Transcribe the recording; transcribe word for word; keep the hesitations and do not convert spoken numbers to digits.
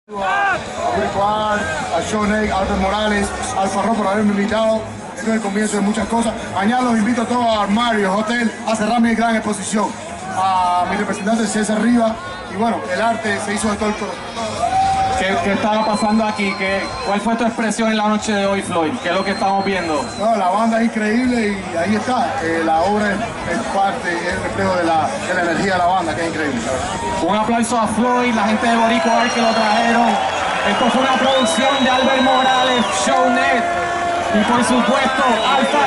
A Virtual, a Shoney, a Albert Morales, al Farro por haberme invitado. Esto es el comienzo de muchas cosas. Mañana los invito a todos al Mario Hotel a cerrar mi gran exposición. A mi representante César Riva. Y bueno, el arte se hizo de todo el corazón. ¿Qué, ¿Qué estaba pasando aquí? ¿Qué, ¿Cuál fue tu expresión en la noche de hoy, Floyd? ¿Qué es lo que estamos viendo? No, la banda es increíble y ahí está. Eh, la obra es, es parte, es el reflejo de la, de la energía de la banda, que es increíble, ¿sabes? Un aplauso a Floyd, la gente de Boricua Art que lo trajeron. Esto fue una producción de Albert Morales, Shownet y por supuesto Alfa